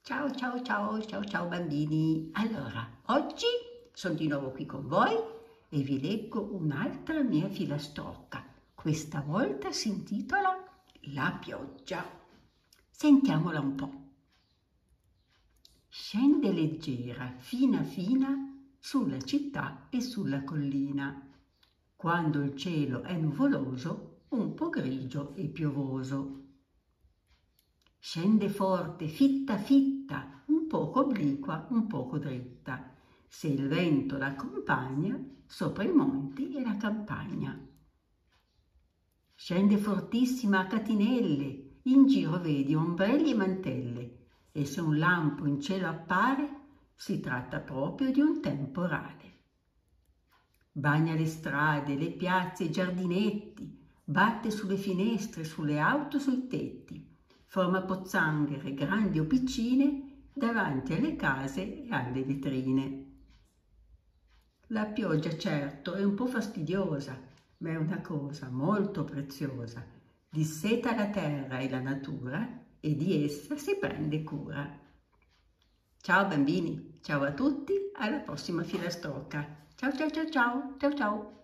Ciao, ciao, ciao, ciao, ciao bambini. Allora, oggi sono di nuovo qui con voi e vi leggo un'altra mia filastrocca. Questa volta si intitola La pioggia. Sentiamola un po'. Scende leggera, fina fina, sulla città e sulla collina. Quando il cielo è nuvoloso, un po' grigio e piovoso. Scende forte, fitta fitta, un poco obliqua, un poco dritta. Se il vento l'accompagna, sopra i monti e la campagna. Scende fortissima a catinelle, in giro vedi ombrelli e mantelle, e se un lampo in cielo appare, si tratta proprio di un temporale. Bagna le strade, le piazze, i giardinetti, batte sulle finestre, sulle auto, sui tetti. Forma pozzanghere, grandi o piccine, davanti alle case e alle vetrine. La pioggia certo è un po' fastidiosa, ma è una cosa molto preziosa. Disseta la terra e la natura e di essa si prende cura. Ciao bambini, ciao a tutti, alla prossima filastrocca. Ciao ciao ciao ciao, ciao ciao.